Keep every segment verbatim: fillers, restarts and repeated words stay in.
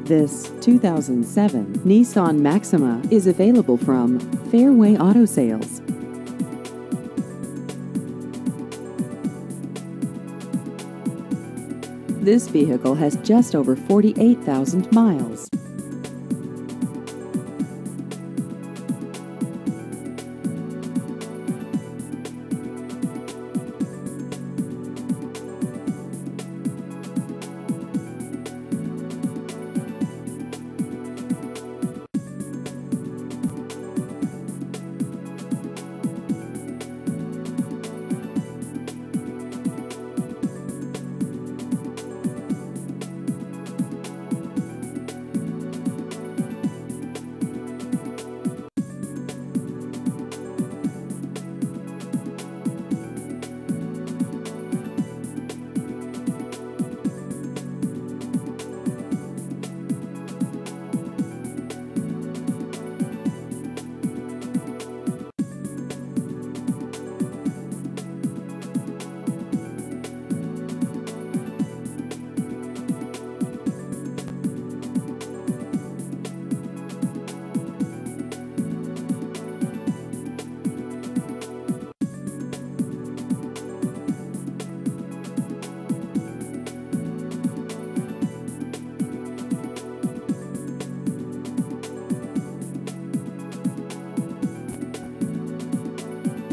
This two thousand seven Nissan Maxima is available from Fairway Auto Sales. This vehicle has just over forty-eight thousand miles.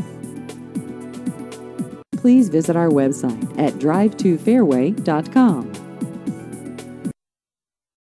Please visit our website at drive to fairway dot com.